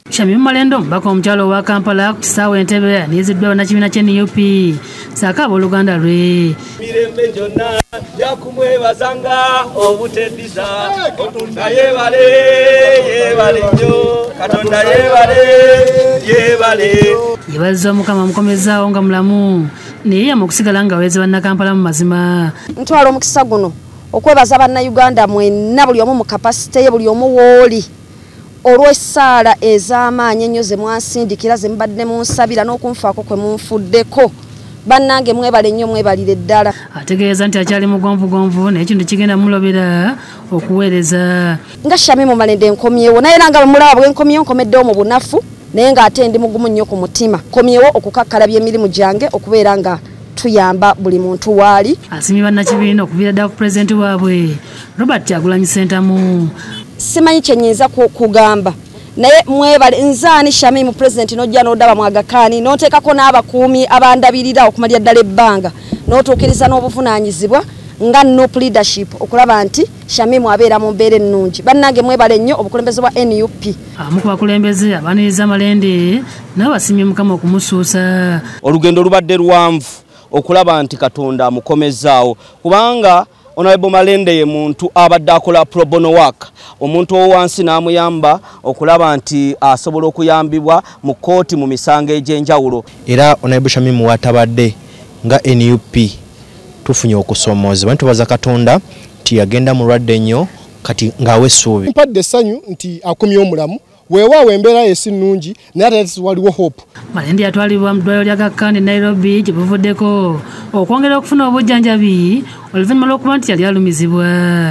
Shamim Malende omubaka omukyaala wa Kampala ku kisaawe Ntebe aniiziddwa bannakibiina ky'NUP saakaaba oluganda lwe. Mirembe gyonna yakumwebazanga obuteddiza Katonda yeebale yeebale nnyo Katonda yeebale yeebale. Yeebazizza Mukama omukomezaawo nga mulamu naye yamma okusigala nga aweereza bannakampala mu mazima. Ntwala omukisa guno okwebaza bannayuganda mwenna buli omu mu kapasite ye buli omu wooli olw'essaala ez'amaanyi ennyo ze mwansindikira ze mbadde munsabira n'okunfaako kwe munfuddeko. Bannange mwebale nnyo mwebalire ddala. Ategeeza nti akyali mugonvugonvu naye kino kigenda mulobera okuweereza. Nga Shamim Malende nkomyewo naye era nga bwemulaba bwenkomyewo nkomeddewo mu bunafu naye ng'ate ndi mugumu nnyo ku mutima. Komyewo okukakkalabya emirimu gyange okubeera nga tuyamba buli muntu waali. Asimye bannakibiina okuviira ddala ku pulezidenti waabwe Robert Kyagulanyi Ssentamu. Simanyi kye nnyinza kugamba naye mwebale nzaani Shamim president n'ojja n'odaba mu Argh Khan n'oteekako n'abakuumi abandabirira okumalya ddala ebbanga n'otuukiriza n'obuvunaanyizibwa nga NUP leadership okulaba nti Shamim abeera mu mbeera ennungi. Bannange mwebale nnyo obukulembeze bwa NUP. Abamu ku bakulembeze abaniriza Malende nabo basimye Mukama okumusuusa. Olugendo lubadde lwanvu okulaba nti Katonda amukomezaawo kubanga Honorable Malende ye muntu abadde akola pro bono work. Omuntu owansi n'amuyamba okulaba nti asobola okuyambibwa mu kooti mu misango egy'enjawulo. Era Honorable Shamim watabadde nga NUP tufunye okusomoozebwa ntubaza Katonda nti yagenda mulwadde nnyo kati ng'awe essuubi. Mpadde essanyu nti akomyewo omulamu weewaawo embeera esi nnungi naye ate waliwo hope. Malende yatwalibwa mu dwaliro lya Argh Khan Nairobi gye buvuddeko okwongera okufuna obujjanjabi oluvannyuma lw'okuba nti yali alumizibwa.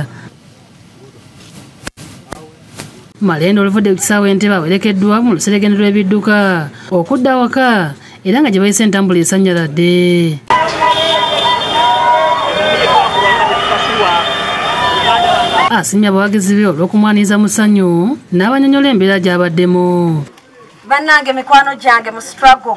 Malende oluvudde ku kisaawe Ntebe awerekeddwa mu luseregende lw'ebidduka okudda waka era nga gye bayise entambula esanyaladde. Asimye abawagizi be olw'okumwaniza mu ssanyu n'abanyonyola embeera gy'abaddemu. Bannange mikwano gyange mu struggle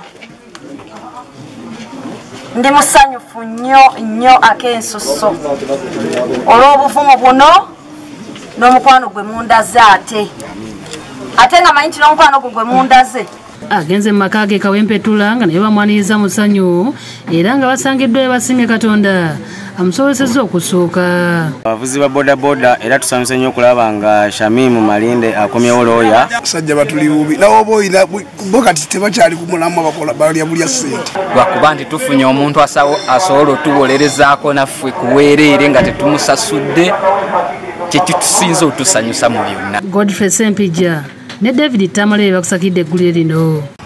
ndi musanyufu nnyo ak'ensusso olw'obuvumu buno n'omukwano gwe mundaze ate nga manyi nti n'omukwano gwe mundaze. Agenze mu maka ge Kawempetula nga naye bamwaniriza mu ssanyu era nga basangiddwa basinge Katonda amusobozesezza okusooka. Abavuzi ba boda boda era tusanyuse nnyo okulaba nga Shamim Malende akomyewo looya. Sajja batuli bubi nawo boyira bokati tebakyali ku mulamu abakola balya bulya ssente. Lwakuba nti tufunye omuntu asobola otuwolerezaako naffe kuweereere nga tetumusasudde kyekitusinza otusanyusa mu byonna. Godfrey Sempija ne David Tamale bakusakidde eggulire lino.